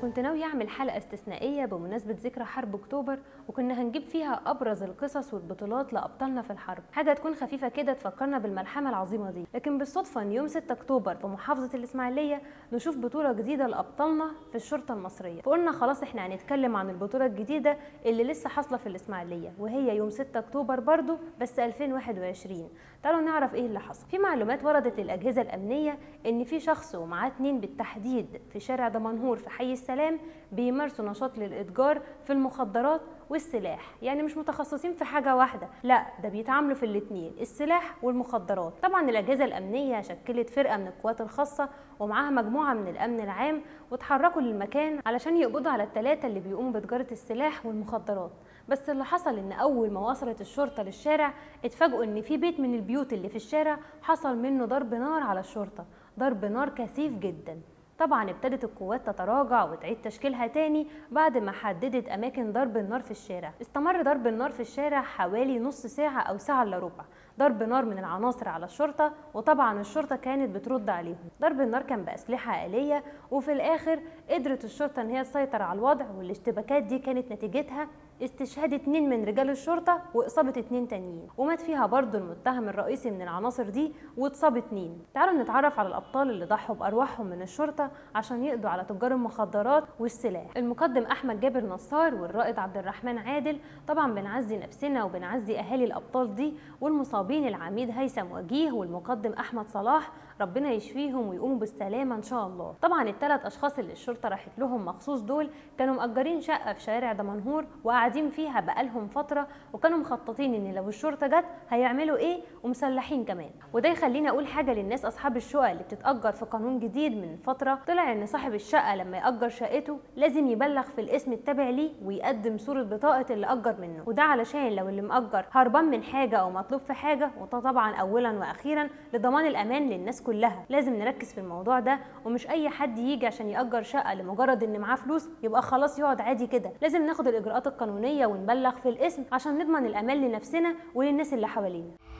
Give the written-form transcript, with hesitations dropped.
كنت ناوية أعمل حلقة استثنائية بمناسبة ذكرى حرب أكتوبر، وكنا هنجيب فيها أبرز القصص والبطولات لأبطالنا في الحرب، حاجة تكون خفيفة كده تفكرنا بالملحمة العظيمة دي. لكن بالصدفة إن يوم 6 أكتوبر في محافظة الإسماعيلية نشوف بطولة جديدة لأبطالنا في الشرطة المصرية، فقلنا خلاص إحنا هنتكلم عن البطولة الجديدة اللي لسه حاصلة في الإسماعيلية، وهي يوم 6 أكتوبر برضو بس 2021. تعالوا نعرف إيه اللي حصل. في معلومات وردت للأجهزة الأمنية إن في شخص ومعاه 2 بالتحديد في شارع دمنهور في حي السلام بيمارسوا نشاط للإتجار في المخدرات والسلاح، يعني مش متخصصين في حاجة واحدة، لا ده بيتعاملوا في الاتنين، السلاح والمخدرات. طبعا الأجهزة الأمنية شكلت فرقة من القوات الخاصة ومعاها مجموعة من الأمن العام، وتحركوا للمكان علشان يقبضوا على ال3 اللي بيقوموا بتجارة السلاح والمخدرات. بس اللي حصل إن أول ما وصلت الشرطة للشارع اتفاجئوا إن في بيت من البيوت اللي في الشارع حصل منه ضرب نار على الشرطة، ضرب نار كثيف جدا. طبعا ابتدت القوات تتراجع وتعيد تشكيلها تاني بعد ما حددت اماكن ضرب النار في الشارع. استمر ضرب النار في الشارع حوالي نص ساعة او ساعة الا ربع، ضرب نار من العناصر على الشرطة، وطبعا الشرطة كانت بترد عليهم. ضرب النار كان بأسلحة آلية، وفي الاخر قدرت الشرطة ان هي تسيطر على الوضع، والاشتباكات دي كانت نتيجتها استشهاد 2 من رجال الشرطة وإصابة 2 تانيين، ومات فيها برضو المتهم الرئيسي من العناصر دي واتصاب 2. تعالوا نتعرف على الأبطال اللي ضحوا بأرواحهم من الشرطة عشان يقضوا على تجار المخدرات والسلاح. المقدم أحمد جابر نصار والرائد عبد الرحمن عادل. طبعا بنعزي نفسنا وبنعزي أهالي الأبطال دي، والمصابين العميد هيثم وجيه والمقدم أحمد صلاح، ربنا يشفيهم ويقوموا بالسلامة إن شاء الله. طبعا ال3 أشخاص اللي الشرطة راحت لهم مخصوص دول كانوا مأجرين شقة في شارع دمنهور وقاعدين فيها بقالهم فترة، وكانوا مخططين إن لو الشرطة جت هيعملوا إيه، ومسلحين كمان. وده يخليني أقول حاجة للناس أصحاب الشقق اللي بتتأجر في قانون جديد من فترة طلع إن صاحب الشقة لما يأجر شقته لازم يبلغ في الاسم التابع ليه ويقدم صورة بطاقة اللي أجر منه، وده علشان لو اللي مأجر هربان من حاجة أو مطلوب في حاجة، وده طبعا أولا وأخيرا لضمان الأمان للناس كلها. لازم نركز في الموضوع ده، ومش أي حد يجي عشان يأجر شقة لمجرد إن معاه فلوس يبقى خلاص يقعد عادي كده. لازم ناخد الإجراءات القانونية ونبلغ في الاسم عشان نضمن الأمان لنفسنا وللناس اللي حوالينا.